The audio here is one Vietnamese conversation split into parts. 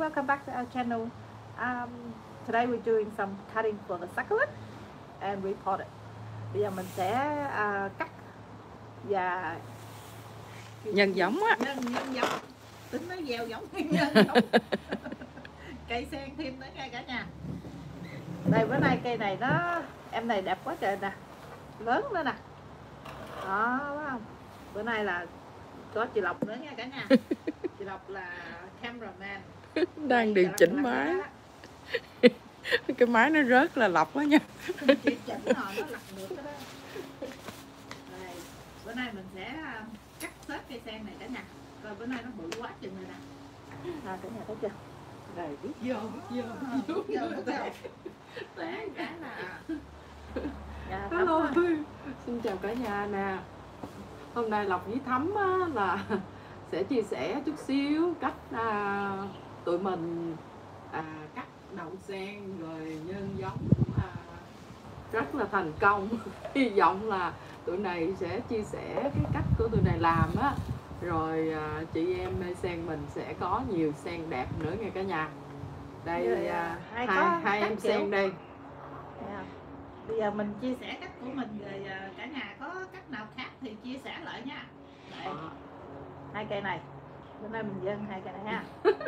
welcome back to our channel. Today we're doing some cutting for the succulent and repot it. Bây giờ mình sẽ cắt và nhân giống á. Nhân giống. Tính nó gieo giống nhân giống. Cây sen thêm nữa nha cả nhà. Đây bữa nay cây này nó em này đẹp quá trời nè, lớn nữa nè. Đó, phải không? Bữa nay là có chị Lộc nữa nha cả nhà. Chị Lộc là cameraman. Đang điều chỉnh máy. Cái máy nó rớt là Lộc quá nha. Chị chỉnh rồi nó lật ngược cái đó. Đây, bữa nay mình sẽ cắt xếp cây sen này cả nhà. Rồi bữa nay nó bự quá chừng rồi nè. Cả nhà thấy chưa? Đây bước vô. Tán cái là hello. Xin chào cả nhà nè. Hôm nay Lộc với Thắm á, là sẽ chia sẻ chút xíu cách tụi mình cắt đậu sen rồi nhân giống rất là thành công. Hy vọng là tụi này sẽ chia sẻ cái cách của tụi này làm á, rồi chị em mê sen mình sẽ có nhiều sen đẹp nữa nha cả nhà. Đây hai em sen đây. Bây giờ mình chia sẻ cách của mình rồi cả nhà có cách nào khác thì chia sẻ lại nha. Đây, hai cây này bữa nay mình dâng hai cây này ha.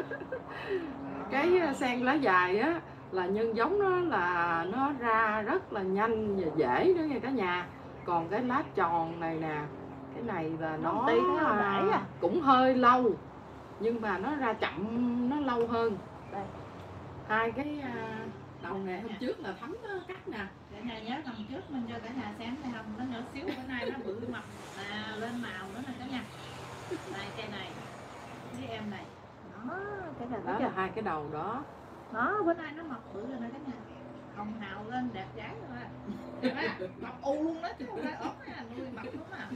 Cái sen lá dài á là nhân giống nó là nó ra rất là nhanh và dễ đó nha cả nhà. Còn cái lá tròn này nè, cái này là nó cũng hơi lâu nhưng mà nó ra chậm, nó lâu hơn. Đây hai cái đầu này hôm trước là Thắm cắt nè. Cả nhà nhớ lần trước mình cho cả nhà xem thấy không, nó nhỏ xíu, bữa nay nó bự mập lên màu nữa nè cả nhà. Đây cây này với em này, đó cái này đó là hai cái đầu đó. Đó bữa nay nó mập bự rồi nè cả nhà, hồng hào lên đẹp gái rồi. Mập u luôn đó chứ không phải ốm nha, nuôi mập lắm à.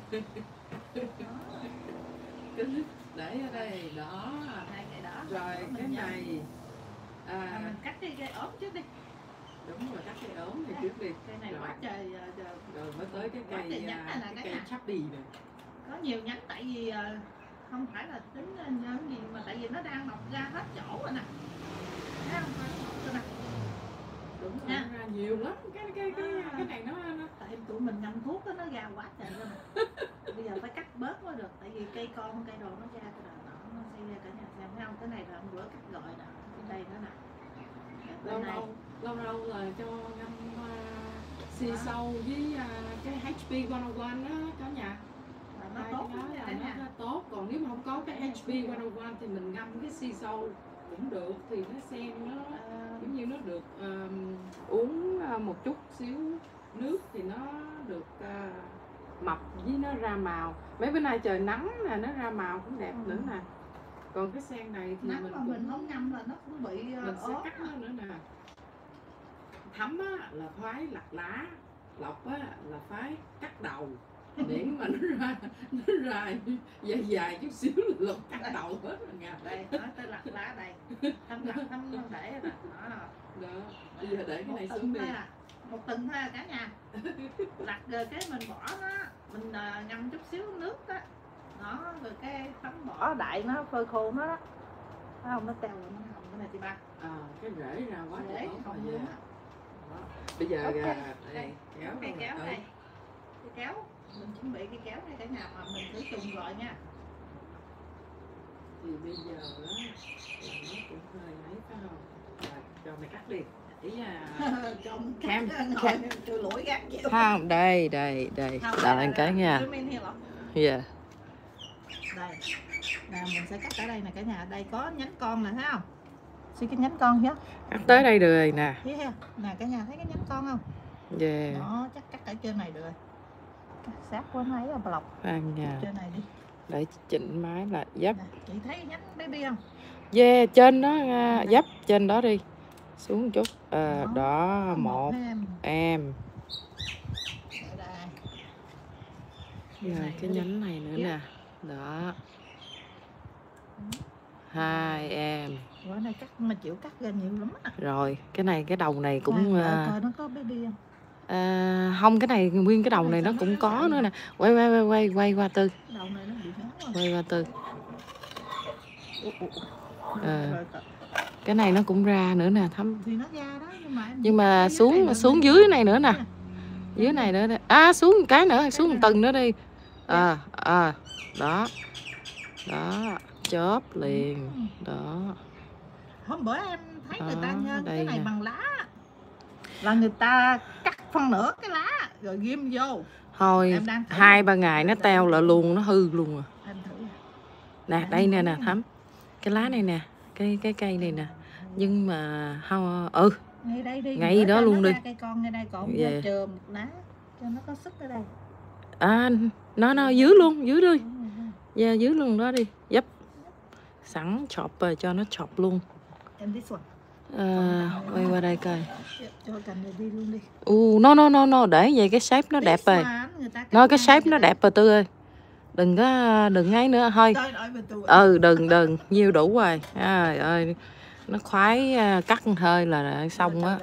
Để ở đây đó, hai cây đó rồi cái này mình cắt cái ốm trước đi. Đúng rồi, cắt cây ốm này trước đi. Cây này quá trời rồi mới tới cái cây chắp đi này. Có nhiều nhánh tại vì không phải là tính nhân gì mà tại vì nó đang mọc ra hết chỗ rồi nè. Thấy không? Mọc nè. Đúng rồi, nó ra nhiều lắm. Cái này nó tại tụi mình ngâm thuốc đó, nó ra quá trời rồi nè. Bây giờ phải cắt bớt mới được, tại vì cây con cây đồ nó ra cái đầu nó xây ra cả nhà xem thấy không? Cái này là hôm bữa cắt gọi nè, cái đây nữa nè. Lâu là cho ngâm xì sâu với cái HP 101 đó cả nhà. Nó tốt lắm nha cả nhà. Nó tốt, còn nếu mà không có cái HP 101 thì mình ngâm cái xì sâu cũng được, thì nó sen nó giống như nó được uống một chút xíu nước thì nó được mập với nó ra màu. Mấy bữa nay trời nắng nè, nó ra màu cũng đẹp nữa nè. Còn cái sen này thì mình không ngâm là nó cũng bị mình sẽ cắt nó nữa nè. Thắm á là phái lặt lá, Lộc á là phái cắt đầu. Miễn mà nó ra dài chút xíu là Lộc cắt đầu hết rồi nha. Đây nói tới lặt lá đây, thăm để rồi đó. Bây giờ để cái này xuống đi. Một tuần thôi cả nhà. Lặt rồi cái mình bỏ nó, mình ngâm chút xíu nước đó. Đó rồi cái Thắm bỏ đại nó phơi khô nó đó. Thấy không, nó teo rồi, nó hồng cái này chị ba. Cái rễ ra quá rễ hồng luôn á. Bây giờ đây kéo cái kéo đây. Cái kéo mình chuẩn bị cái kéo này cả nhà mà mình thử trùng rồi nha. Thì bây giờ đó là nó cũng hơi ấy phải không? Cho mày cắt đi. Ý cam tôi lỗi gác chịu. Không, đây đợi cái nha. Dạ. Đây. Nè mình sẽ cắt ở đây nè cả nhà, đây có nhánh con nè thấy không? Xí cái nhánh con nhá. Cắt tới đây được rồi nè. Thấy không? Nè cả nhà thấy cái nhánh con không? Yeah. Đó, chắc cắt ở trên này được rồi. Cắt sát quá máy là Lộc. Nha. Trên này đi. Để chị máy là dấp. Chị thấy nhánh baby không? Yeah, trên đó dấp trên đó đi. Xuống một chút. Đó một em. Rồi cái nhánh này nữa nè. Đó. Hai em. Bữa nay cắt mà chịu cắt ra nhiều lắm á. Rồi cái này cái đầu này cũng coi nó có baby không? Không, cái này nguyên cái đầu này nó cũng có nữa nè. Quay qua Tư. Đầu này nó bị quay qua Tư. Cái này nó cũng ra nữa nè Thắm. Thì nó ra đó Nhưng mà xuống dưới này nữa nè. Dưới này nữa đây. À xuống một cái nữa, xuống một tầng nữa đi. Đó. Đó, chớp liền. Đó. Hôm bữa em thấy người ta nhân cái này nè. bằng lá. Là người ta cắt phân nửa cái lá rồi ghim vô. Thôi 2-3 ngày nó teo lại luôn, nó hư luôn rồi. Em thử. Nè, đây nè Thắm. Cái lá này nè, cái cây này nè. Nhưng mà không ngay đây đi. Ngay đó luôn đi. Cây con ngay đây còn chừa một lá cho nó có sức ở đây. À, nó dưới luôn, dưới đi. Dạ, dưới luôn đó đi. Dấp. Sẵn chọc rồi cho nó chọc luôn. And this one. Quay qua đây coi. Cho cành này đi luôn đi. No, để vậy cái shape nó đẹp rồi. Cái shape nó đẹp rồi Tư ơi. Đừng ấy nữa thôi. Đừng, nhiêu đủ rồi. Trời ơi, nó khoái cắt hơi là xong á.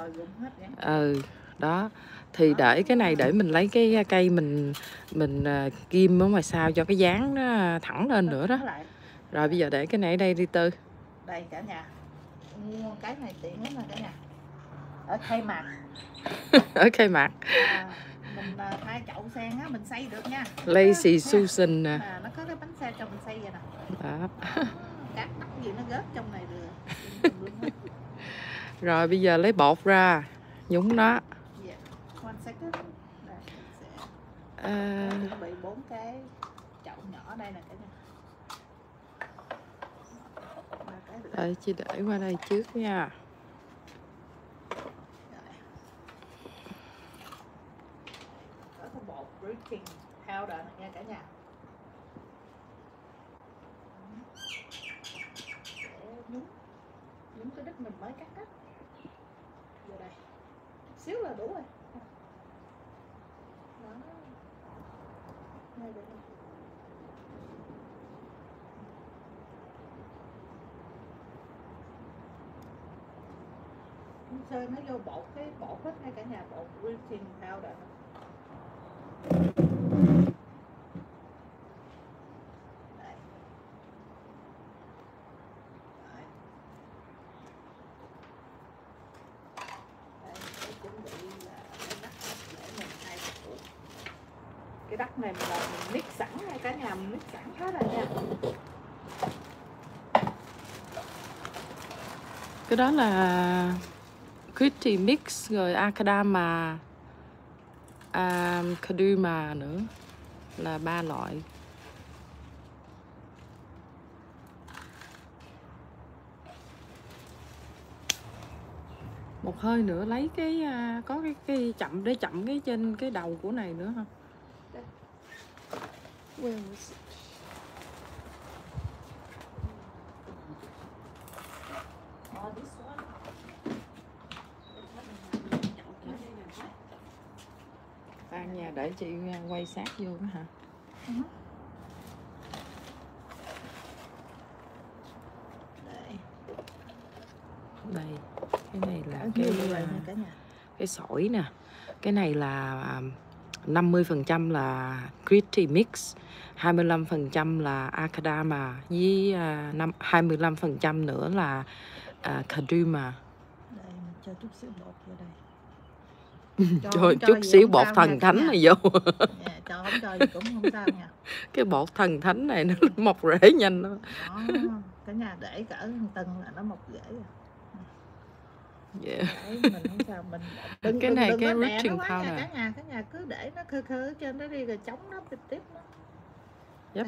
Đó. Thì để cái này để mình lấy cái cây mình ghim ở ngoài sau cho cái dáng nó thẳng lên nữa đó. Rồi bây giờ để cái này ở đây đi Tư. Đây cả nhà. Mua cái này tiện lắm rồi cả nhà. Ở Khai Mạc. Ở Khai Mạc. Mình thay chậu sen á, mình xây được nha. Lazy Susan nè. Nó có cái bánh xe cho mình xây vậy nè. Đó. Các đất gì nó rớt trong này được. Rồi bây giờ lấy bột ra, nhúng nó. One second. Chuẩn bị 4 cái chậu nhỏ đây nè cả nhà. Đây chị để qua đây trước nha. Có cái bột baking powder này nha cả nhà. Nhúng cái đất mình mới cắt á. Vô đây. Xíu là đủ rồi. Đó. Đây được rồi. Sơ nó vô bột cái bột hết ngay cả nhà, bột baking powder. Đây. Đây, chuẩn bị là cái đất để mình thay củ. Cái đất này là mình mix sẵn nha cả nhà, mình mix sẵn hết rồi nha. Cái đó là Gritty Mix rồi Akadama, Kaduma nữa, là 3 loại. Một hơi nữa lấy cái có cái chậm để chậm cái trên cái đầu của này nữa không? Khoan nha, để chị quay sát vô đó hả? Đây, cái này là cái sỏi nè. Cái này là 50% là Gritty Mix, 25% là Akadama với 25% nữa là Kaduma. Đây, mình cho chút xíu bột vô đây. Cho chút xíu bột thần thánh này vô. Cho không cho gì cũng không sao nha. Cái bột thần thánh này nó mọc rễ nhanh đó. Cả nhà để cỡ tuần là nó mọc rễ rồi. Yeah. Mình không sao, mình cái này cái rooting powder. Cả nhà cứ để nó khơ khơ ở trên đó đi rồi chống nó tiếp nó. Yep.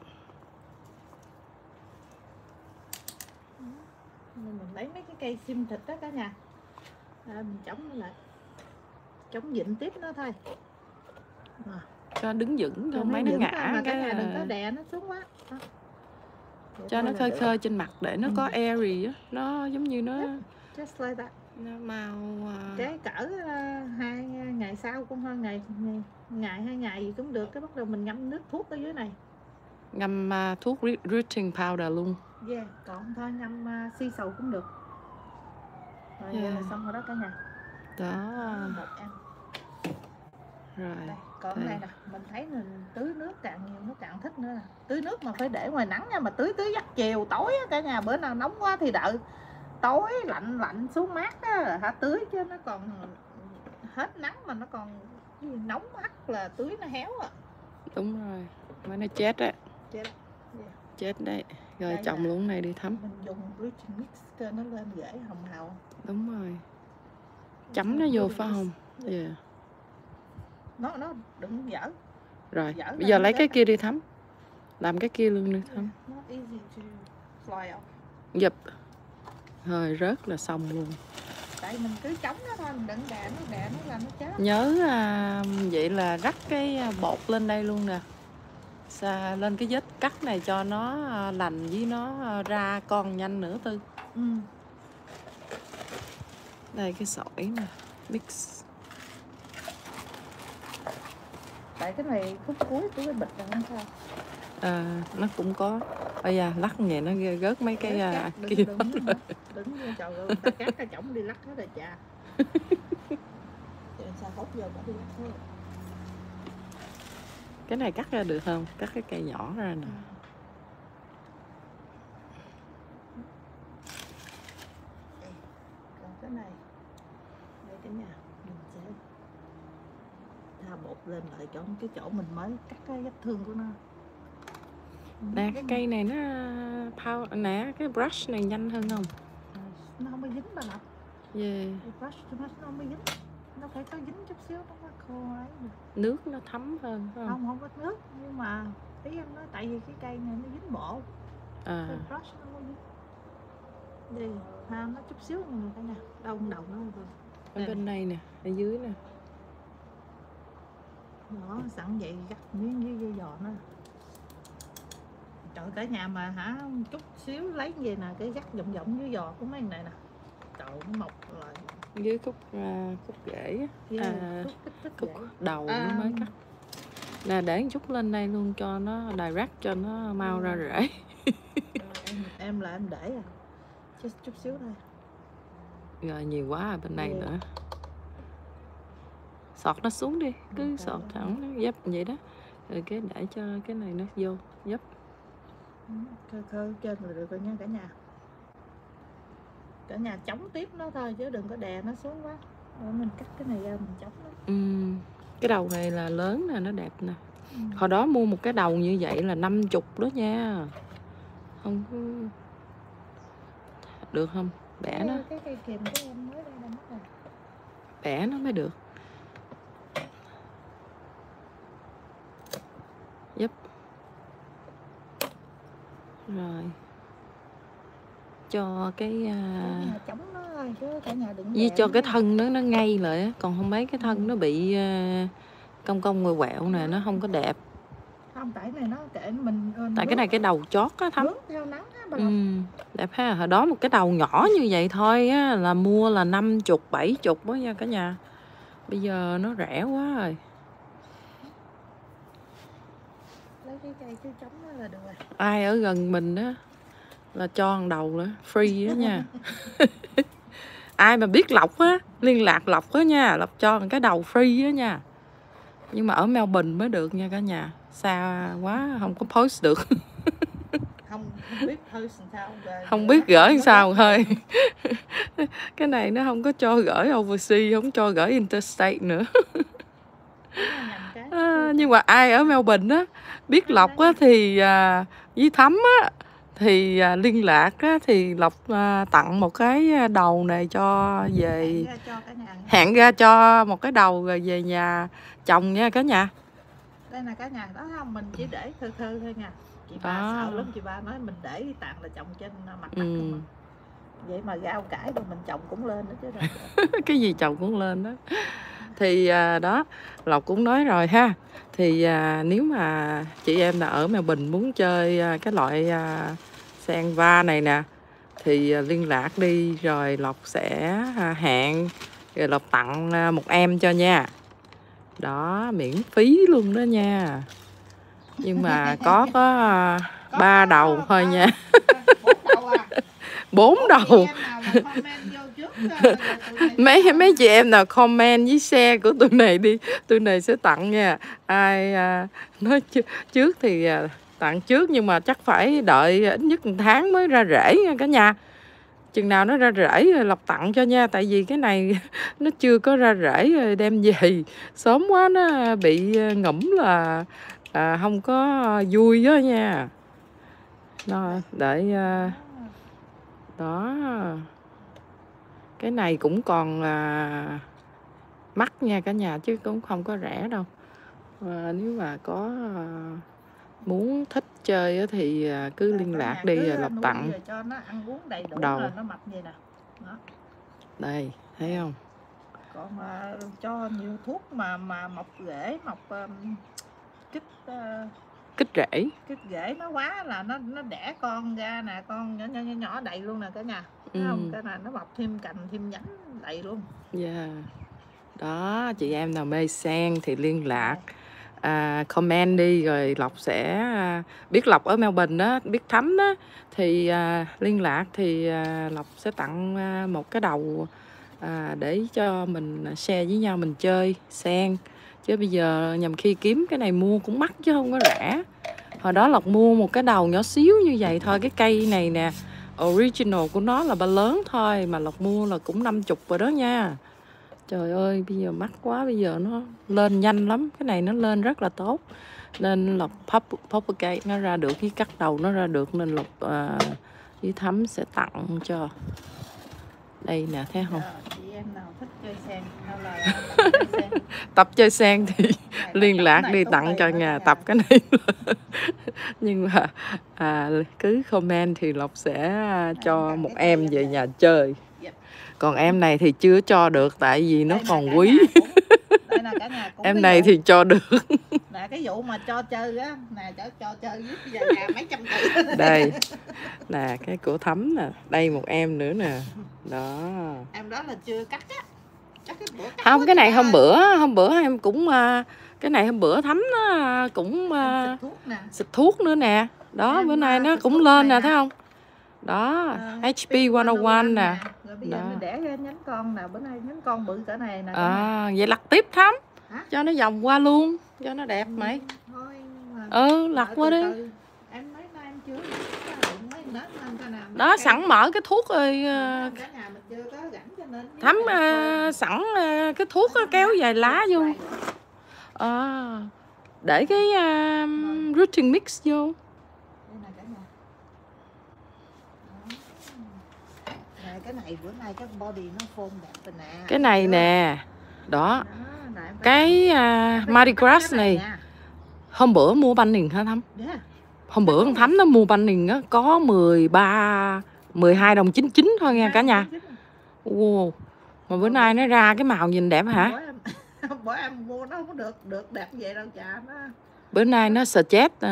Mình lấy mấy cái cây sim thịt đó cả nhà. Mình chống nó lại. Chống vịn tiếp nó thôi. Cho đứng vững thôi, mấy nó ngã mà cả nhà đừng có đè nó xuống quá. Cho nó khơi khơi trên mặt để nó có airy á, nó giống như nó just like that. Nó màu cái cỡ 2 ngày sau cũng hơn, ngày 2 ngày gì cũng được. Cái bắt đầu mình ngâm nước thuốc ở dưới này, ngâm thuốc rooting powder luôn. Yeah, còn thôi ngâm xi sầu cũng được. Rồi vậy là xong rồi đó cả nhà. Đó. Một ăn. Rồi. Đây, còn đây nè, mình thấy mình tưới nước càng nhiều nó càng thích nữa nè. Tưới nước mà phải để ngoài nắng nha, mà tưới dắt chiều tối á cả nhà, bữa nào nóng quá thì đợi tối lạnh lạnh xuống mát á hả tưới, chứ nó còn hết nắng mà nó còn nóng hắt là tưới nó héo à. Đúng rồi, mà nó chết á. Chết. Chết đấy. Rồi Đây trồng là luôn này đi Thắm. mình dùng bleaching mix cho nó lên rễ hồng hào. Đúng rồi. Chấm nó vô phải không? Yeah. Nó đừng dở. Rồi, Dở bây giờ lên lấy đó. cái kia đi Thắm. Làm cái kia luôn đi Thắm. Nó easy to fly off. Dập. Rồi rớt là xong luôn. Tại mình cứ chống nó thôi, mình đừng đè nó là nó chết. Nhớ vậy là rắc cái bột lên đây luôn nè. Lên cái vết cắt này cho nó lành với nó ra con nhanh nữa Tư. Đây cái sỏi nè, mix. Tại cái này khúc cuối của cái bịch này không sao. Nó cũng có. Bây giờ lắc vậy nó rớt mấy cái kia. Đừng vô trời ơi, ta cắt cái chổng đi lắc hết rồi cha. Sao hốt giờ bỏ đi lắc thôi. Cái này cắt ra được không? Cắt cái cây nhỏ ra nè. Còn cái này, đây cái nhà mình sẽ tha bột lên lại cho cái chỗ mình mới cắt cái vết thương của nó. Nè cái cây này nó nè cái brush này nhanh hơn không? Nó không có dính bà Lộc. Yeah. Cái brush nó không có dính. Nó phải có dính chút xíu nó mới khô ấy. Nước nó thấm hơn phải không? Không có nước, nhưng mà ý em nói tại vì cái cây này nó dính bộ. Cái brush nó không có dính. Đi, nó chút xíu nữa cả nhà. Đầu nó rồi. Ở bên đây nè, ở dưới nè. Đó, sẵn vậy gắt miếng với giò nó. Trời cả nhà mà chút xíu lấy về nè, cái gắt vọng với giò của mấy này nè. Trời nó mọc lại. Dưới khúc rễ khúc đầu nó mới cắt. Nè để một chút lên đây luôn cho nó direct cho nó mau ra rễ. Em là em để chút xíu thôi. Rồi nhiều quá bên đây nữa. Sọt nó xuống đi, cứ sọt thẳng nó dấp vậy đó. Rồi cái để cho cái này nó vô dấp. Khơi trên rồi được rồi nha cả nhà. Cả nhà chống tiếp nó thôi chứ đừng có đè nó xuống quá. Rồi mình cắt cái này ra mình chống nó. Cái đầu này là lớn nè, nó đẹp nè. Hồi đó mua một cái đầu như vậy là 50 đó nha. Không có... Được không? Bẻ nó. Cái cây kìm của em mới đây là mất rồi. Bẻ nó mới được. Giúp. Rồi. Cho cái chống nó thôi chứ cả nhà đừng với cho cái thân nó ngay lại á, còn không mấy cái thân nó bị cong cong ngoằn quẹo nè, nó không có đẹp. Không, tại này nó kệ mình tại cái này cái đầu chót á Thắm. Theo nắng á, đẹp ha. Hồi đó một cái đầu nhỏ như vậy thôi á là mua là 50, 70 đó nha cả nhà. Bây giờ nó rẻ quá rồi. Lấy cái cây chứ chống nó là được rồi. Ai ở gần mình á là cho một đầu nữa, free đó nha. Ai mà biết lọc á, liên lạc lọc á nha, lọc cho một cái đầu free đó nha. Nhưng mà ở Melbourne mới được nha cả nhà. Xa quá không có post được. Không biết post sao. Không biết gửi sao thôi. Cái này nó không có cho gửi overseas, không cho gửi interstate nữa. Nhưng mà ai ở Melbourne á biết lọc á thì với Thắm á thì liên lạc á, thì Lộc tặng một cái đầu này cho về, hẹn ra cho một cái đầu rồi về nhà trồng nha cả nhà. Đây là cả nhà đó không, mình chỉ để thơ thôi nha. Chị ba sợ lắm, chị ba nói mình để tàn là trồng trên mặt đất không mà. Vậy mà rau cải rồi mình trồng cũng lên đó chứ đâu. Cái gì trồng cũng lên đó. Thì đó, Lộc cũng nói rồi ha. Thì nếu mà chị em là ở Melbourne muốn chơi cái loại sen va này nè thì liên lạc đi rồi Lộc sẽ hẹn rồi Lộc tặng một em cho nha. Đó, miễn phí luôn đó nha. Nhưng mà có 3 đầu thôi nha. 4 đầu. Mấy chị em nào comment với share của tụi này đi, tụi này sẽ tặng nha. Ai nói trước thì tặng trước, nhưng mà chắc phải đợi ít nhất 1 tháng mới ra rễ nha cả nhà. Chừng nào nó ra rễ rồi Lộc tặng cho nha. Tại vì cái này nó chưa có ra rễ rồi đem về sớm quá nó bị ngủm là không có vui đó nha. Đó, để đó. Cái này cũng còn mắc nha cả nhà, chứ cũng không có rẻ đâu. Nếu mà có muốn thích chơi thì cứ liên lạc đi rồi Lộc tặng. Cho nó ăn uống đầy đủ đầu. là nó mập vậy nè. Đó. Đây, thấy không? Còn cho nhiều thuốc mà mọc rễ, mọc kích rễ nó quá là nó đẻ con ra nè, con nhỏ đầy luôn nè cả nhà. Thấy không? Cái này nó mọc thêm cành thêm nhánh đầy luôn. Yeah. Đó, chị em nào mê sen thì liên lạc, comment đi rồi Lộc sẽ biết Lộc ở Melbourne đó, biết Thắm đó thì liên lạc thì Lộc sẽ tặng một cái đầu để cho mình share với nhau mình chơi sen. Chứ bây giờ nhầm khi kiếm cái này mua cũng mắc chứ không có rẻ. Hồi đó Lộc mua một cái đầu nhỏ xíu như vậy thôi. Cái cây này nè, original của nó là ba lớn thôi mà Lộc mua là cũng 50 rồi đó nha. Trời ơi, bây giờ mắc quá, bây giờ nó lên nhanh lắm. Cái này nó lên rất là tốt. Nên Lộc propagate nó ra được, cái cắt đầu nó ra được. Nên Lộc với Thắm sẽ tặng cho. Đây nè, thấy không? Chị em nào thích chơi sen hay là sen. Tập chơi sen thì liên lạc đi tặng cho nhà tập cái này. Nhưng mà cứ comment thì Lộc sẽ cho một em về nhà chơi. Còn em này thì chưa cho được tại vì nó còn quý. Em này thì cho được. Nè cái vụ mà cho chơi á, nè cho chơi với bây giờ nhà mấy trăm tỷ. Đây. Nè cái của Thắm nè, đây một em nữa nè. Đó. Em đó là chưa cắt á. Không, cái này hôm bữa em cũng cái này hôm bữa Thắm nó cũng xịt thuốc nữa nè. Đó, bữa nay nó cũng lên nè, thấy không? Đó, HP 101 nè. Rồi bây giờ nó đẻ ra nhánh con nè, bữa nay nhánh con bự cỡ này nè. Vậy lặt tiếp Thắm. Cho nó vòng qua luôn, cho nó đẹp mày. Lặt qua đi. Em nói em chưa. Đó, sẵn mở cái thuốc rồi. Thắm sẵn cái thuốc kéo vài lá vô. Để cái rooting mix vô. Cái này bữa nay cái body nó form đẹp rồi nè. Cái này nè. Đó. Cái Mardi Gras này. Hôm bữa mua banh nền hả Thắm? Hôm bữa con Thắm nó mua banh nền á có 12 đồng 99 thôi nha cả nhà. Wow. Mà bữa nay nó ra cái màu nhìn đẹp hả? Bữa em mua nó không được đẹp vậy đâu cha nó. Bữa nay nó suggest rồi.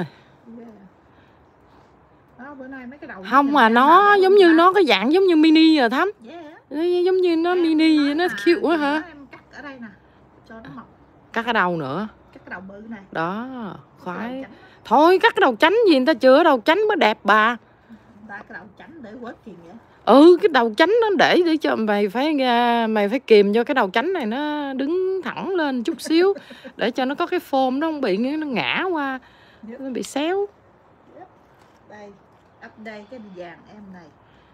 Đó, bữa nay mấy cái đầu không mà nó giống như nó có dạng giống như mini rồi Thắm. Giống như nó mini nó cute quá hả? Em cắt ở đây nè cho nó mọc. Cắt cái đầu nữa. Cắt cái đầu bự này. Đó, khoái. Thôi cắt cái đầu chánh gì người ta chữa đầu chánh mới đẹp bà. Cái đầu chánh để quết kìm vậy. Cái đầu chánh nó để cho mày phải kìm cho cái đầu chánh này nó đứng thẳng lên chút xíu để cho nó có cái form nó không bị nó ngã qua, nó bị xéo. Đây, update cái vàng em này.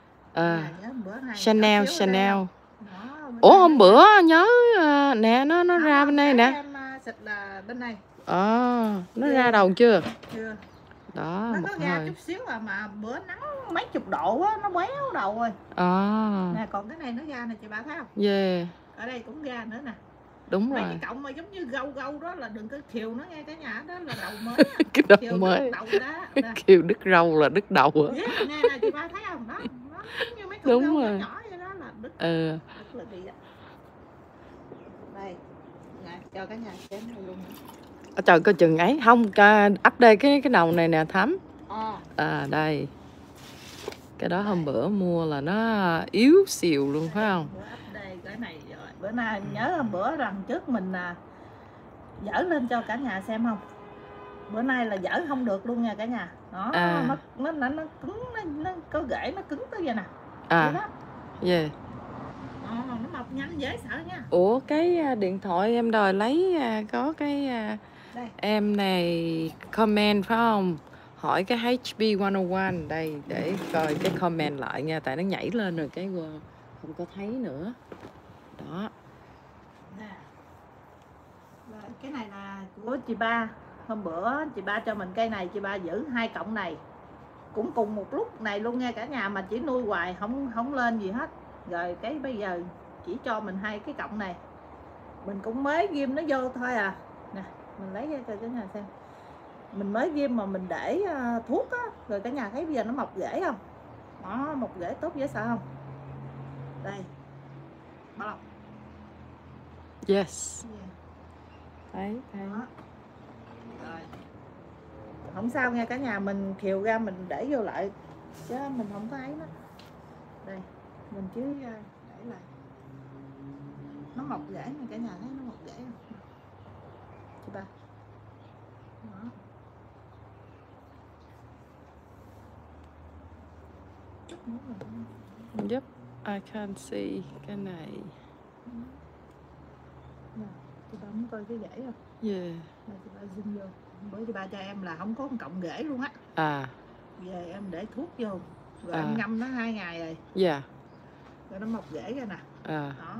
Chanel. Ủa hôm bữa nhớ nè nó ra bên đây nè. Em xịt là bên này. Nó ra đầu chưa? Chưa. Đó, nó ra chút xíu mà bữa nắng mấy chục độ á, nó béo đầu rồi. Nè còn cái này nó ra nè chị bà thấy không? Ở đây cũng ra nữa nè. Đúng mấy rồi. Cái cọng mà giống như gâu đó là đừng có khiều nó nghe cả nhà, đó là đầu mới. Cái đầu mới. Khiều đứt râu là đứt đầu á. Nè chị ba thấy không? Đó, nó như mấy cọng đúng râu rồi. nhỏ vậy đó là đứt. Đứt là gì đó. Đây. Nè, cho cả nhà xem luôn. Trời coi chừng ấy, không update cái đầu này nè Thắm. Đây. Cái đó hôm bữa mua là nó yếu xìu luôn phải không? Update cái này rồi. Bữa nay nhớ hôm bữa lần trước mình dở lên cho cả nhà xem không? Bữa nay là dở không được luôn nha cả nhà. Đó, nó cứng, nó có rễ nó cứng tới vậy nè. Nó mọc nhanh dễ sợ nha. Ủa cái điện thoại em đòi lấy có cái em này comment phải không? hỏi cái HB 101 đây để coi cái comment lại nha, tại nó nhảy lên rồi cái không có thấy nữa. Đó. Nè. Rồi, cái này là của chị ba. Hôm bữa chị ba cho mình cây này, chị ba giữ 2 cọng này cũng cùng một lúc này luôn nha cả nhà, mà chỉ nuôi hoài không lên gì hết. Rồi cái bây giờ chỉ cho mình 2 cái cọng này, mình cũng mới ghim nó vô thôi à. Nè, mình lấy ra cho cả nhà xem. Mình mới ghim mà mình để thuốc á, rồi cả nhà thấy bây giờ nó mọc rễ không? Đó, mọc rễ tốt dễ sợ không? Đây. Bao lọc. Yes. Yeah. Thấy. Đó. Rồi. Không sao nha cả nhà, mình khều ra mình để vô lại chứ mình không có ấy nó. Đây, mình chứ để lại. Nó mọc rễ nha cả nhà, thấy nó mọc rễ không? Chị ba. Đó. Yep, I can see cái này. Nè, chị ba muốn coi cái rễ không? Yeah. Nè, chị ba zoom vô. Bữa chị ba cho em là không có một cọng rễ luôn á. À. Về em để thuốc vô, rồi À. em ngâm nó 2 ngày rồi. Yeah. Rồi nó mọc rễ ra nè. À. Đó.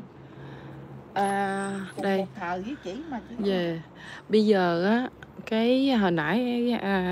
À, Cùng đây. một thời với chỉ mà chị. Yeah. Bây giờ á, cái hồi nãy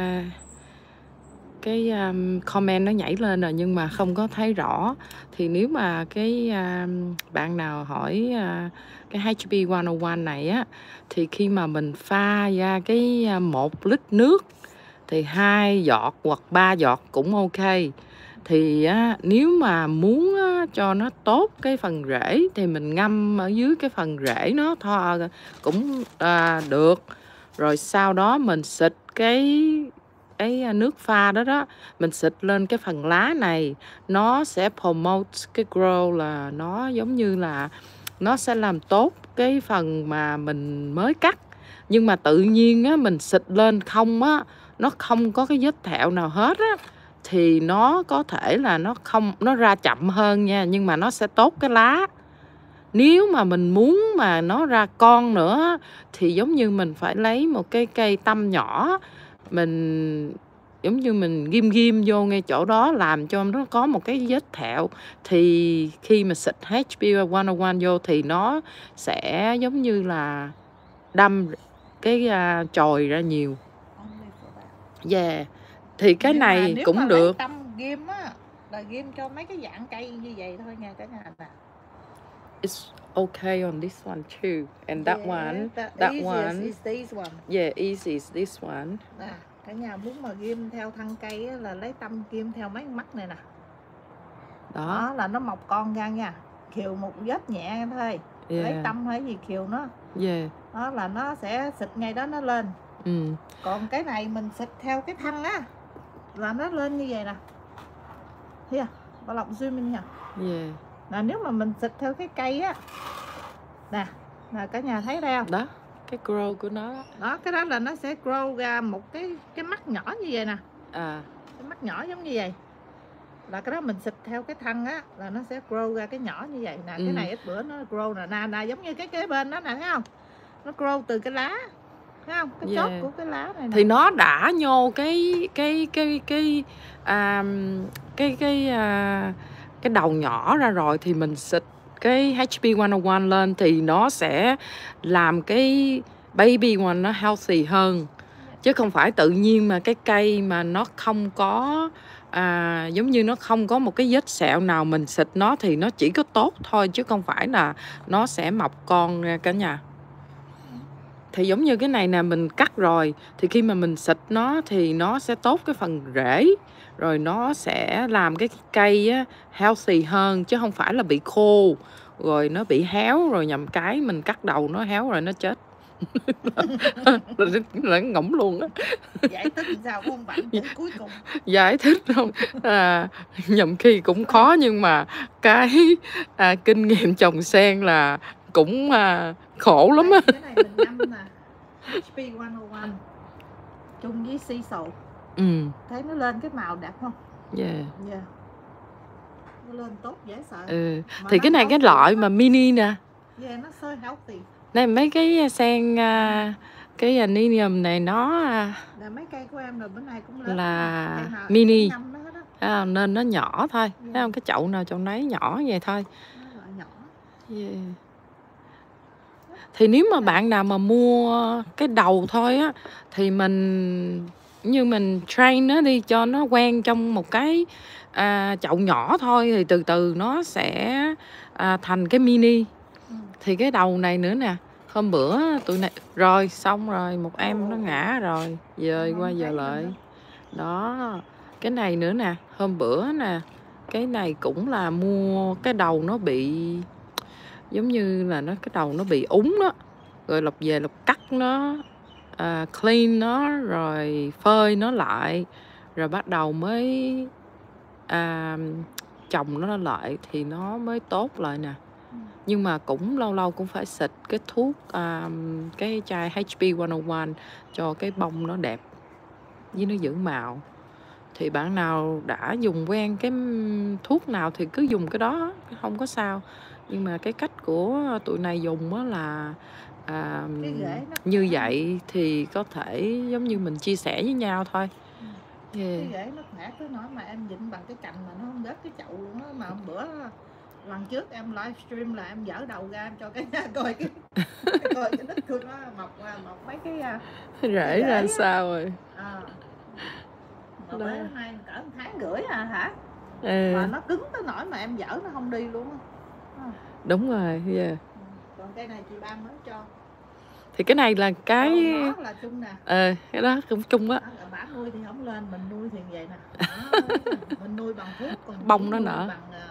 cái comment nó nhảy lên rồi nhưng mà không có thấy rõ. Thì nếu mà cái bạn nào hỏi cái HB 101 này á, thì khi mà mình pha ra cái 1 lít nước thì 2 giọt hoặc 3 giọt cũng ok. Thì nếu mà muốn cho nó tốt cái phần rễ thì mình ngâm ở dưới cái phần rễ nó thôi cũng được. Rồi sau đó mình xịt cái nước pha đó mình xịt lên cái phần lá này, nó sẽ promote cái grow, là nó giống như là nó sẽ làm tốt cái phần mà mình mới cắt. Nhưng mà tự nhiên á, mình xịt lên không á, nó không có cái vết thẹo nào hết á, thì nó có thể là nó ra chậm hơn nha, nhưng mà nó sẽ tốt cái lá. Nếu mà mình muốn mà nó ra con nữa thì giống như mình phải lấy một cái cây tăm nhỏ, mình giống như mình ghim vô ngay chỗ đó, làm cho nó có một cái vết thẹo. Thì khi mà xịt HB 101 vô thì nó sẽ giống như là đâm cái chồi ra nhiều. Yeah. Thì cái Nhưng này nếu cũng mà được. lấy tăm ghim á, là ghim cho mấy cái dạng cây như vậy thôi nha cả nhà nè. It's okay on this one too, and that one, that one. Is this one. Yeah, easy is this one. Nè, cả nhà muốn mà ghim theo thân cây á, là lấy tăm ghim theo mấy mắt này nè. Đó là nó mọc con ra nha. Khều một vết nhẹ thôi. Yeah. Lấy tăm hay gì khều nó. Yeah. Đó là nó sẽ xịt ngay đó nó lên. Còn cái này mình xịt theo cái thân á, là nó lên như vậy nè. Thấy không? Bà lọc zoom in nha. Yeah. Là nếu mà mình xịt theo cái cây á, nè, là cả nhà thấy đây không? Đó, cái grow của nó đó. Đó, cái đó là nó sẽ grow ra một cái mắt nhỏ như vậy nè. À. Cái mắt nhỏ giống như vậy. Là cái đó mình xịt theo cái thân á, là nó sẽ grow ra cái nhỏ như vậy nè. Cái này ít bữa nó grow nè, giống như cái kế bên đó nè, thấy không? Nó grow từ cái lá, thấy không? Cái chốt của cái lá này nè. Thì nó đã nhô cái đầu nhỏ ra rồi, thì mình xịt cái HB 101 lên thì nó sẽ làm cái baby one nó healthy hơn. Chứ không phải tự nhiên mà cái cây mà nó không có giống như nó không có một cái vết sẹo nào, mình xịt nó thì nó chỉ có tốt thôi, chứ không phải là nó sẽ mọc con ra cả nhà. Thì giống như cái này nè, mình cắt rồi thì khi mà mình xịt nó thì nó sẽ tốt cái phần rễ, rồi nó sẽ làm cái cây á, healthy hơn, chứ không phải là bị khô rồi nó bị héo, rồi nhầm cái mình cắt đầu nó héo rồi nó chết. Là ngỗng luôn á. Giải thích sao không bạn chữ cuối cùng. Giải thích không nhầm khi cũng khó, nhưng mà cái kinh nghiệm trồng sen là cũng khổ lắm á. Cái này mình ngâm nè, HB 101 chung với sea salt. Thấy nó lên cái màu đẹp không? Yeah. Nó lên tốt dễ sợ. Thì cái này cái loại mà mini nè. Yeah, nó so healthy. Đây mấy cái sen cái aninium này nó Là mấy cây của em rồi bữa nay cũng lớn. là Cây nào em mini. cũng ngâm nó hết á. Nên nó nhỏ thôi. Yeah. Thấy không? Cái chậu nào chậu nấy nhỏ vậy thôi. Nó loại nhỏ. Yeah. Thì nếu mà bạn nào mà mua cái đầu thôi á thì mình như mình train nó đi cho nó quen trong một cái chậu nhỏ thôi thì từ từ nó sẽ thành cái mini. Thì cái đầu này nữa nè, hôm bữa tụi này rồi xong rồi một em nó ngã rồi, dời qua giờ lại. Đó, cái này nữa nè, hôm bữa nè, cái này cũng là mua cái đầu nó bị giống như là cái đầu nó bị úng đó, rồi Lộc về Lộc cắt nó, clean nó rồi phơi nó lại, rồi bắt đầu mới trồng nó lại thì nó mới tốt lại nè. Nhưng mà cũng lâu lâu cũng phải xịt cái thuốc cái chai HP 101 cho cái bông nó đẹp với nó giữ màu. Thì bạn nào đã dùng quen cái thuốc nào thì cứ dùng cái đó, không có sao. Nhưng mà cái cách của tụi này dùng á là như vậy thì có thể giống như mình chia sẻ với nhau thôi. Cái rễ nó khỏe tới nỗi mà em dịnh bằng cái cành mà nó không rớt cái chậu luôn á. Mà hôm bữa lần trước em livestream là em dở đầu ra em cho cái coi cái coi cái đất của nó mọc mấy cái rễ ra sao rồi. Mà bữa nay cỡ 1 tháng rưỡi hả? Mà nó cứng tới nỗi mà em dở nó không đi luôn á. Đúng rồi, yeah. Còn cây này chị ba mới cho. Thì cái này là cái đó là chung nè. Cái đó cũng chung á. Bả nuôi thì không lên, mình nuôi thì vậy nè. Mình nuôi bằng thuốc, còn bông nó nở.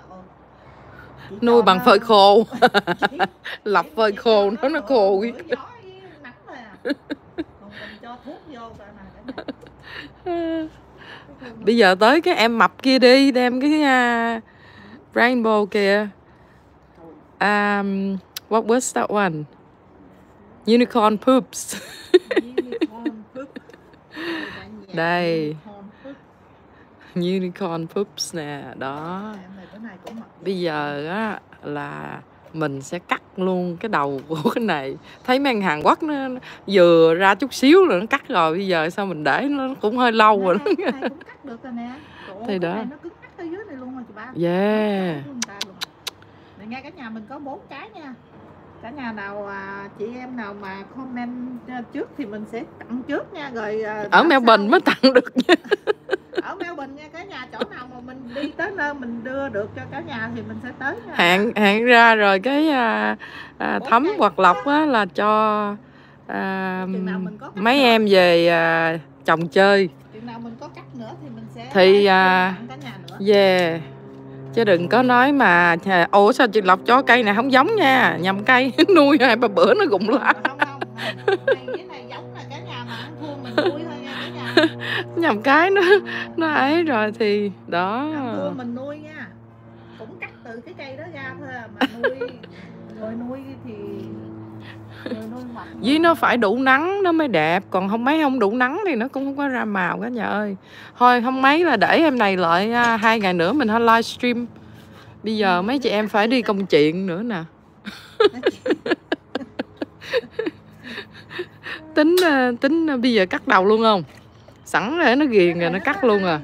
Nuôi bằng phơi khô. Lọc phơi khô nó khô. Gió với nắng thôi à. Còn mình cho thuốc vô coi nè. Bây giờ tới cái em mập kia đi, đem cái rainbow kìa. What was that one? Unicorn poops. Unicorn poop. Đây. Unicorn poops nè, đó. Bây giờ á là mình sẽ cắt luôn cái đầu của cái này. Thấy mấy anh Hàn Quốc nó vừa ra chút xíu rồi nó cắt rồi, bây giờ sao mình để nó cũng hơi lâu rồi. Cái này cũng cắt được rồi nè. Thì đó. Này nó cứ cắt tới dưới này luôn rồi chị ba. Yeah. Để nghe cả nhà mình có 4 cái nha. Cả nhà nào chị em nào mà comment trước thì mình sẽ tặng trước nha, rồi ở Melbourne mới tặng được nha. Ở Melbourne nha cả nhà, chỗ nào mà mình đi tới nơi mình đưa được cho cả nhà thì mình sẽ tới nha. Hẹn ra rồi cái Thấm hoặc Lộc á là cho mấy em về chồng chơi. Chừng nào mình có cắt nữa thì mình sẽ tặng cả nhà nữa. Yeah. Chứ đừng có nói mà ủa sao chị Lộc cho cây này không giống nha, nhầm cây nuôi 2-3 bữa nó rụng lá. Không, cái này giống là cả nhà mà ăn thua mình nuôi thôi nha cả nhà. Nhầm cái nó ấy rồi thì đó. Ăn thua mình nuôi nha. Cũng cắt từ cái cây đó ra thôi mà nuôi. Người nuôi thì với nó phải đủ nắng nó mới đẹp, còn không đủ nắng thì nó cũng không có ra màu cả nhà ơi. Thôi không mấy là để em này lại 2 ngày nữa mình hay livestream. Bây giờ mấy chị em phải đi công chuyện nữa nè. tính bây giờ cắt đầu luôn không? Sẵn để nó ghiền rồi nó cắt luôn à.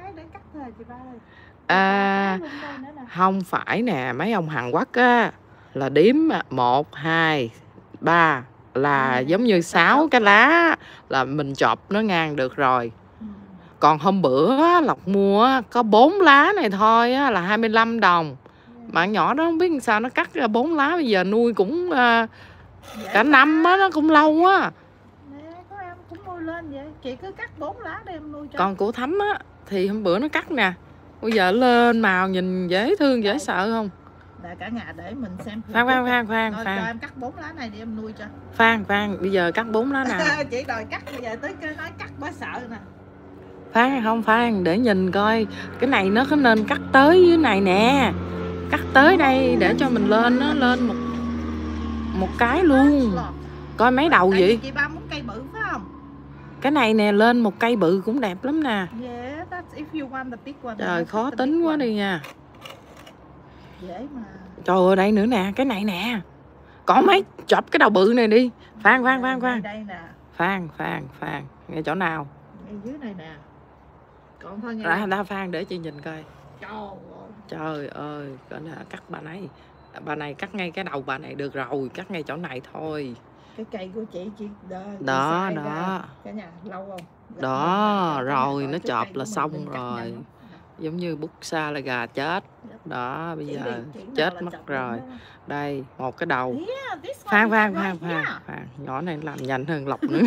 Không phải nè, mấy ông Hàn Quốc á là đếm 1, 2, 3 là giống như 6 cái lá là mình chọp nó ngang được rồi. Còn hôm bữa Lộc mua có 4 lá này thôi á, là 25 đồng. Bạn nhỏ đó không biết sao nó cắt ra 4 lá, bây giờ nuôi cũng cả năm á, nó cũng lâu á. Có em cũng nuôi lên vậy, chị cứ cắt 4 lá để em nuôi cho. Còn của Thấm á thì hôm bữa nó cắt nè, bây giờ lên màu nhìn dễ thương dễ sợ không? Để cả nhà để mình xem. Khoan. Cho em cắt 4 lá này để em nuôi cho. Khoan, bây giờ cắt 4 lá nào? Chị đòi cắt, bây giờ tới cái nói cắt bớt sợ nè. Khoan, để nhìn coi cái này nó có nên cắt tới dưới này nè, cắt tới đây để cho mình lên nó lên một cái luôn. Coi mấy đầu vậy? Chị ba muốn cây bự phải không? Cái này nè, lên một cây bự cũng đẹp lắm nè. Yeah, that's if you want the big one. Trời, khó tính quá đi nha. Dễ mà. Trời ơi, đây nữa nè, cái này nè. Có mấy chọc cái đầu bự này đi. Phan Đây nè. Phan nghe chỗ nào? Ngay dưới này nè. Còn thôi nghe. Ra Phan để chị nhìn coi. Trời ơi, cỡ nào cắt bà này cắt ngay cái đầu bà này được rồi, cắt ngay chỗ này thôi. Cái cây của chị đó cả nhà lâu không? Đó rồi nó chọp là xong rồi. Giống như bút sa là gà chết. Đó bây giờ chết mất rồi. Đây một cái đầu. Phan nhỏ này làm nhanh hơn Lộc nữa.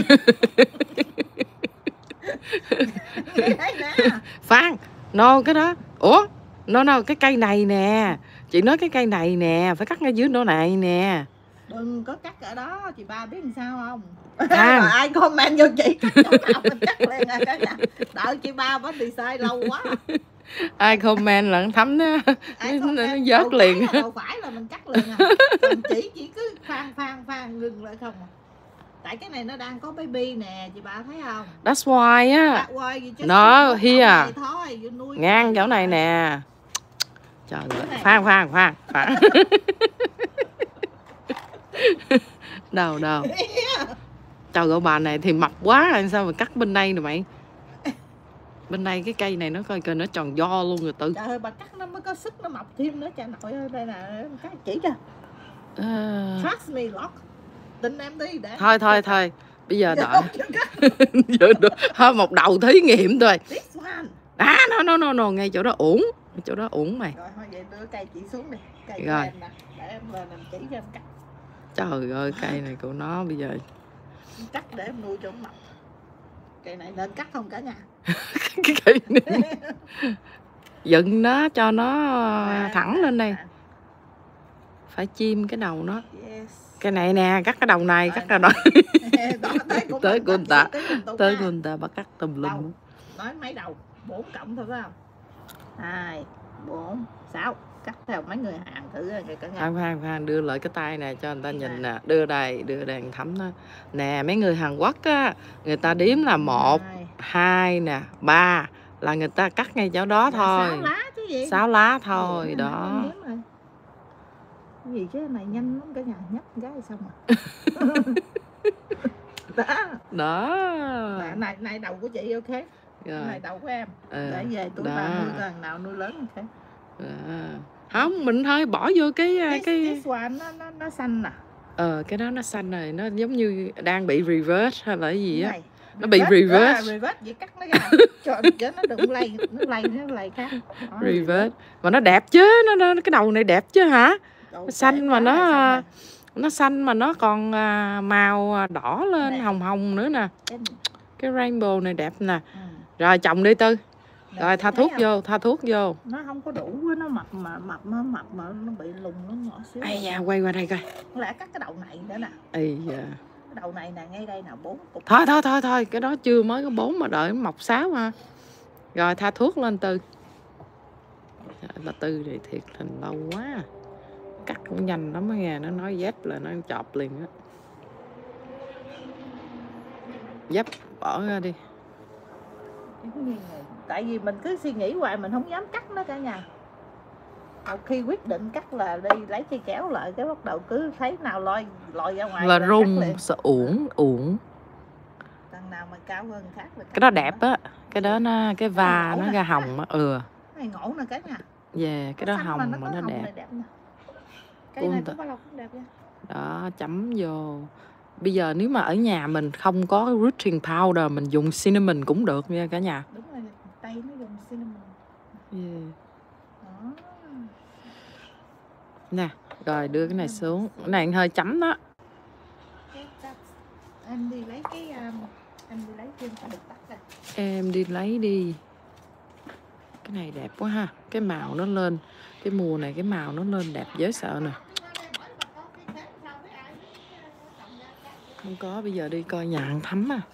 Phan no cái đó. Ủa no cái cây này nè. Chị nói cái cây này nè, phải cắt ngay dưới chỗ này nè. Đừng có cắt ở đó, chị ba biết làm sao không? Ai comment vô chị cắt chỗ nào mình cắt liền à cả nhà. Đợi chị ba bánh đi sai lâu quá. Ai comment là Thắm nó vớt liền. Đâu phải là mình cắt liền à. Còn chỉ cứ phan ngừng lại không à. Tại cái này nó đang có baby nè, chị ba thấy không? That's why á. Nó here. Ngang chỗ này nè. Trời ơi, Phan. Đâu. Trời ơi, bà này thì mập quá, sao mà cắt bên đây nè mày. Bên đây cái cây này nó coi nó tròn do luôn rồi Tư. Trời ơi, bà cắt nó mới có sức nó mọc thêm nữa cha nội ơi. Đây là cái chỉ kìa. Trust me, Lock. Tin em đi để. Thôi. Bây giờ đợi. Thôi một đầu thí nghiệm thôi. No, ngay chỗ đó uổng. Chỗ đó uổng mày. Rồi thôi vậy đưa cây chỉ xuống đi. Cây rồi. Em nè, để em lên làm chỉ cho em cắt. Trời ơi, cây này của nó bây giờ. Cắt để em nuôi cho mập. Cây này nên cắt không cả nhà. Cái cây này. Dựng nó cho nó thẳng lên đây. Phải chim cái đầu nó. Yes. Cái này nè, cắt cái đầu này, cắt ra đó. Tới của người ta bắt cắt tùm lum. Nói mấy đầu, 4 cộng thôi phải không? 2, 4, 6. Cắt theo mấy người Hàn thử rồi cả nhà. Phan đưa lại cái tay nè cho người ta nhìn nè. Đưa đây Thắm nó. Nè mấy người Hàn Quốc á, người ta đếm là 1, 2 nè, 3 là người ta cắt ngay chỗ đó thôi. 6 lá chứ gì? 6 lá thôi đó. Cái gì chứ này nhanh lắm cả nhà, nhấp cái xong rồi. Đó. Này đầu của chị ok. Rồi. Này đầu của em. Để về tuổi ba nuôi thằng nào nuôi lớn ok. Không, mình thôi bỏ vô cái one nó xanh nè. Cái đó nó xanh rồi, nó giống như đang bị reverse hay là cái gì á. Nó bị reverse. Reverse vậy cắt nó ra. Cho nó đừng lay khác. Reverse. Mà nó đẹp chứ, nó cái đầu này đẹp chứ hả? Nó xanh mà nó xanh mà nó còn màu đỏ lên nè. Hồng nữa nè. Cái rainbow này đẹp nè. Rồi trồng đi Tư. Rồi tha thuốc vô. Nó không có đủ, nó mập mà nó bị lùng nó nhỏ xíu. Ây da, quay qua đây coi. Lẽ cắt cái đầu này nữa nè. Ây da. Cái đầu này nè, ngay đây nè 4 cục. Thôi, cái đó chưa mới có 4 mà đợi mọc 6 ha. Rồi tha thuốc lên Tư. Là Tư thì thiệt tình lâu quá. Cắt cũng nhanh lắm á nghe, nó nói dép là nó chọp liền á. Dép bỏ ra đi. Tại vì mình cứ suy nghĩ hoài mình không dám cắt nó cả nhà. Một khi quyết định cắt là đi lấy cây kéo lại, cái bắt đầu cứ thấy nào lòi ra ngoài là rung, sợ uổng. Đằng nào mà cao hơn khác là cái đó đẹp á, cái đó nó cái va nó ra hồng á. Này ngộ nè cả nhà. Cái đó hồng mà nó đẹp. Cây này cũng cũng đẹp nha. Đó, chấm vô. Bây giờ nếu mà ở nhà mình không có rooting powder, mình dùng cinnamon cũng được nha cả nhà. Đúng rồi, Tây nó dùng cinnamon. Đó. Nè, rồi đưa cái này xuống. Cái này hơi chấm đó. Em đi lấy cái em đi lấy thêm cái bịch tắt đây. Em đi lấy đi. Cái này đẹp quá ha. Cái màu nó lên. Cái mùa này cái màu nó lên đẹp dễ sợ nè. Không có, bây giờ đi coi nhà hàng Thắm à.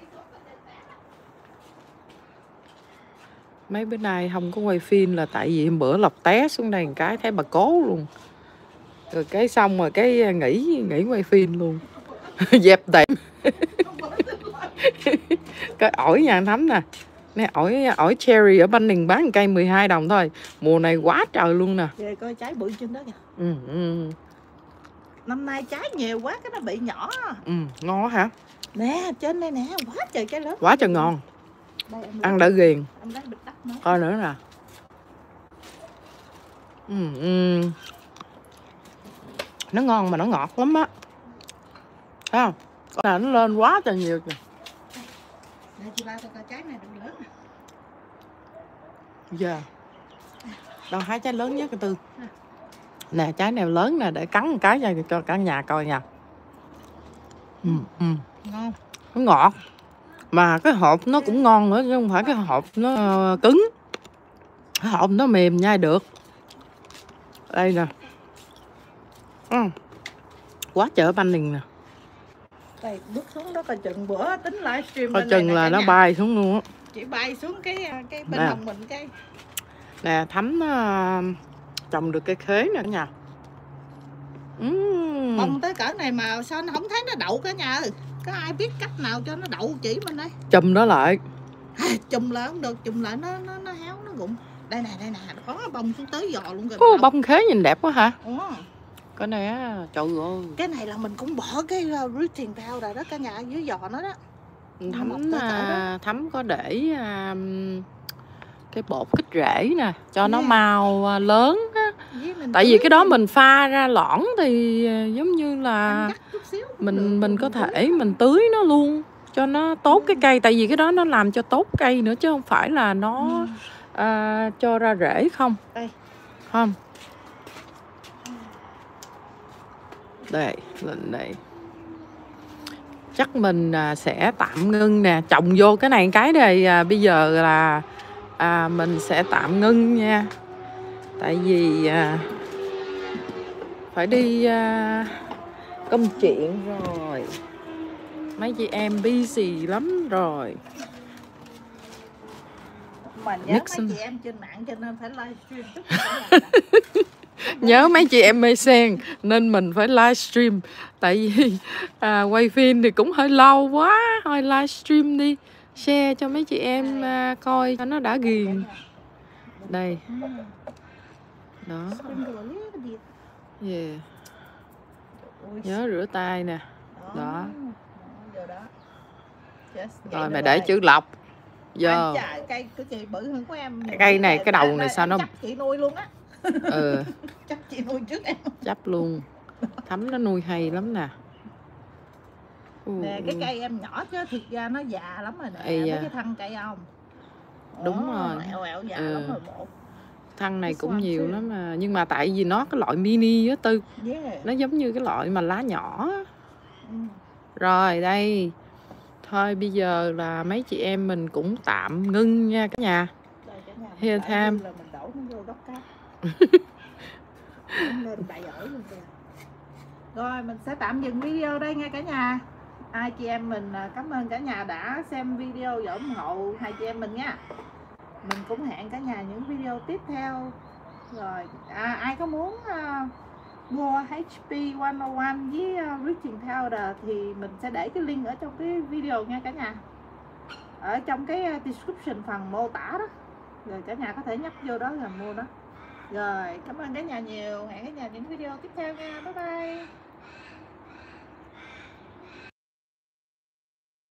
Mấy bữa nay không có quay phim là tại vì bữa Lộc té xuống đây một cái thấy bà cố luôn. Rồi cái xong rồi cái nghỉ quay phim luôn. Dẹp tiệm. Cái ổi nhà hàng Thắm nè. Nè, ổi cherry ở Bunnings bán 1 cây 12 đồng thôi. Mùa này quá trời luôn nè. Về coi trái bụi trên đó kìa. Năm nay trái nhiều quá cái nó bị nhỏ. Ngon quá hả? Nè trên đây nè, quá trời trái lớn. Quá trời ngon. Đây, Ăn đã ghiền. em lấy bịch đất nó. Coi nữa nè. Nó ngon mà nó ngọt lắm á. Thấy không? Con này nó lên quá trời nhiều kìa. Đây chị ba coi trái này đừng lớn. Dạ. Đâu hái trái lớn nhất cái Tư. Nè trái này lớn nè, để cắn một cái cho cả nhà coi nha. Ngon. Nó ngọt. Mà cái hộp nó cũng ngon nữa chứ không phải cái hộp nó cứng. Cái hộp nó mềm nhai được. Đây nè. Quá trời banh nè. Đây bước xuống đó coi chừng bữa tính livestream Coi chừng là nó bay xuống luôn á. Chị bay xuống cái bên hông mình cái. Nè Thắm trồng được cây khế nè cả nhà. Bông tới cỡ này mà sao nó không thấy nó đậu cả nhà ơi. Có ai biết cách nào cho nó đậu chỉ mình đây. Chùm nó lại. Chùm lại không được, chùm lại nó héo nó rụng. Đây nè, có bông xuống tới giò luôn rồi. Bông khế nhìn đẹp quá hả? Cái này á, trời ơi. Cái này là mình cũng bỏ cái rooting powder đó cả nhà dưới giò nó đó. Thắm có để cái bột kích rễ nè cho nó mau lớn á. Tại vì cái đó mình pha ra lõn thì giống như là mình có thể mình tưới nó luôn cho nó tốt cái cây. Tại vì cái đó nó làm cho tốt cây nữa chứ không phải là nó cho ra rễ không. Không. Đây, lên đây. Chắc mình sẽ tạm ngưng nè, trồng vô cái này cái này bây giờ là mình sẽ tạm ngưng nha. Tại vì phải đi công chuyện rồi. Mấy chị em busy lắm rồi. Mà nhớ mấy chị em trên mạng cho nên phải livestream chút. Nhớ mấy chị em mê sen nên mình phải livestream. Tại vì quay phim thì cũng hơi lâu quá. Thôi livestream đi, share cho mấy chị em coi cho nó đã ghiền. Đây. Đó. Yeah. Nhớ rửa tay nè. Đó. Rồi mày để chữ lọc. Giờ cây của chị bự hơn của em. Cây này cái đầu này sao nó chị nuôi luôn á. Chắc chị nuôi trước em. Chấp luôn. Thắm nó nuôi hay lắm nè. Nè cái cây em nhỏ chứ thiệt ra nó già lắm rồi nè. Mấy cái thân cây không? Đúng rồi. Ẹo già lắm rồi bộ. Thân này cũng nhiều lắm mà. Nhưng mà tại vì nó cái loại mini á Tư. Nó giống như cái loại mà lá nhỏ. Rồi đây. Thôi bây giờ là mấy chị em mình cũng tạm ngưng nha cả nhà. Here time. Rồi mình sẽ tạm dừng video đây nha cả nhà. Hai chị em mình cảm ơn cả nhà đã xem video và ủng hộ hai chị em mình nha. Mình cũng hẹn cả nhà những video tiếp theo. Rồi ai có muốn mua HP 101 với Rooting Powder thì mình sẽ để cái link ở trong cái video nha cả nhà. Ở trong cái description phần mô tả đó. Rồi cả nhà có thể nhấp vô đó rồi mua đó. Rồi cảm ơn cả nhà nhiều. Hẹn cả nhà những video tiếp theo nha. Bye bye.